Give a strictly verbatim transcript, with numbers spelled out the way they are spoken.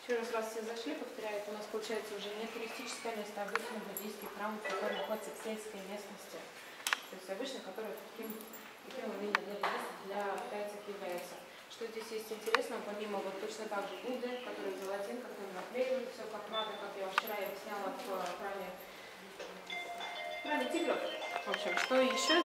Еще раз, раз все зашли, повторяю, это у нас получается уже не туристическое место, а обычный буддийский храм, который находится в сельской местности. То есть обычно, который таким, таким именно для буддистов, для китайцев является. Что здесь есть интересного, помимо вот точно так же Будды, который золотин, который наклеивает все как надо, как я вчера объясняла в храме, в храме тигров. В общем, что еще?